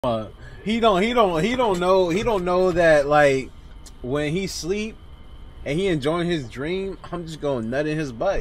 He don't know that, like, when he sleep and he enjoying his dream, I'm just going nut in his butt.